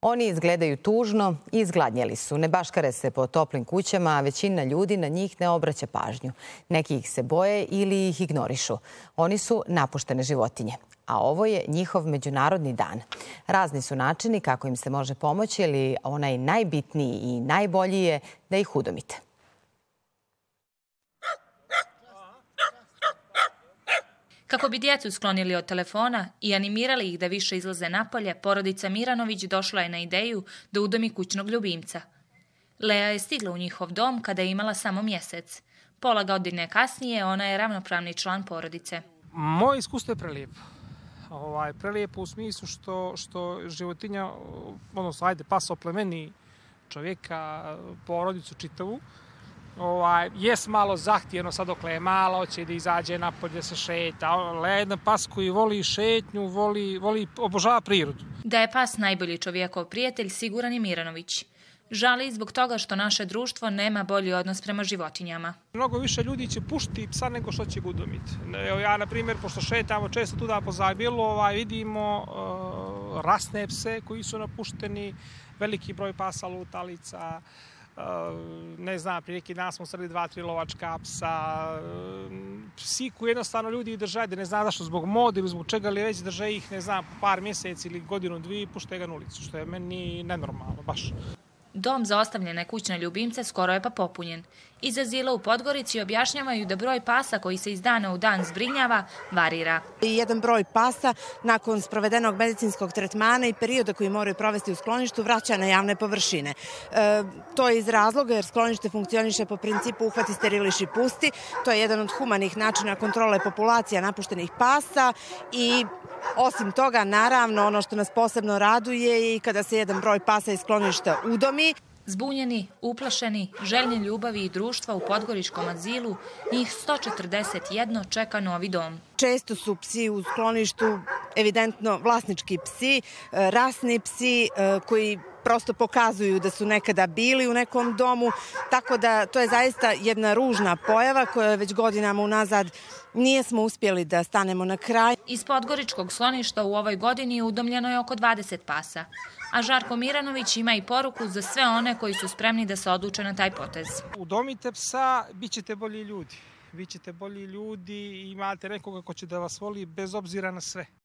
Oni izgledaju tužno i izgladnjeli su. Ne baškare se po toplim kućama, a većina ljudi na njih ne obraća pažnju. Neki ih se boje ili ih ignorišu. Oni su napuštene životinje. A ovo je njihov međunarodni dan. Razni su načini kako im se može pomoći, ali onaj najbitniji i najbolji je da ih udomite. Kako bi djecu sklonili od telefona i animirali ih da više izlaze napolje, porodica Miranović došla je na ideju da udomi kućnog ljubimca. Lea je stigla u njihov dom kada je imala samo mjesec. Pola godine kasnije ona je ravnopravni član porodice. Moje iskustvo je prelijepo. Prelijepo u smislu što životinja, odnosno pas oplemeni čovjeka, porodicu čitavu. Jes malo zahtjevno sad dok je mala, hoće da izađe napolje da se šeta. Lea je jedan pas koji voli šetnju, obožava prirodu. Da je pas najbolji čovjekov prijatelj, siguran je Miranović. Žali zbog toga što naše društvo nema bolji odnos prema životinjama. Mnogo više ljudi će puštiti psa nego što će ga udomiti. Ja, na primjer, pošto šetamo često tuda po Zabilu, vidimo rasne pse koji su napušteni, veliki broj pasa lutalica. Ne znam, prije neki dan smo sreli 2-3 lovačka psa, psi koji jednostavno ljudi drže, ne znam zašto, zbog mode ili zbog čega, ali već drže ih, ne znam, par mjeseci ili godinu, dvije, pušte ga na ulicu, što je meni nenormalno, baš. Dom za ostavljene kućne ljubimce skoro je pa popunjen. Iz azila u Podgorici objašnjavaju da broj pasa koji se iz dana u dan zbrinjava varira. Jedan broj pasa nakon sprovedenog medicinskog tretmana i perioda koji moraju provesti u skloništu vraća na javne površine. To je iz razloga jer sklonište funkcioniše po principu uhvati, steriliši, pusti. To je jedan od humanih načina kontrole populacija napuštenih pasa i osim toga, naravno, ono što nas posebno raduje i kada se jedan broj pasa iz skloništa udomi. Zbunjeni, uplašeni, željni ljubavi i društva u Podgoričkom azilu, njih 141 čeka novi dom. Često su psi u skloništu evidentno vlasnički psi, rasni psi koji prosto pokazuju da su nekada bili u nekom domu, tako da to je zaista jedna ružna pojava koja već godinama unazad nismo uspjeli da stanemo na kraj. Iz Podgoričkog skloništa u ovoj godini udomljeno je oko 20 pasa, a Žarko Miranović ima i poruku za sve one koji su spremni da se odluče na taj potez. Udomite psa, bit ćete bolji ljudi. Bićete bolji ljudi i imate nekoga ko će da vas voli bez obzira na sve.